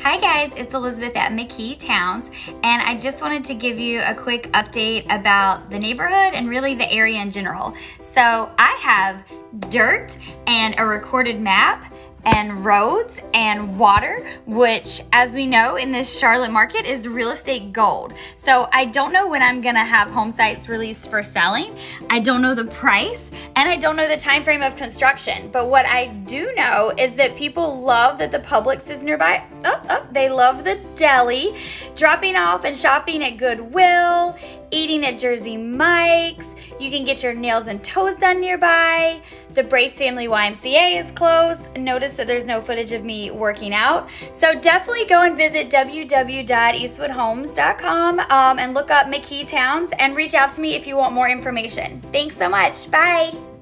Hi guys, it's Elizabeth at McKee Towns, and I just wanted to give you a quick update about the neighborhood and really the area in general. So I have dirt and a recorded map and roads and water, which, as we know, in this Charlotte market is real estate gold. So I don't know when I'm gonna have home sites released for selling. I don't know the price, and I don't know the time frame of construction. But what I do know is that people love that the Publix is nearby. They love the deli, dropping off and shopping at Goodwill, eating at Jersey Mike's. You can get your nails and toes done nearby. The Brace Family YMCA is close. Notice that there's no footage of me working out. So definitely go and visit www.eastwoodhomes.com and look up McKee Towns and reach out to me if you want more information. Thanks so much. Bye.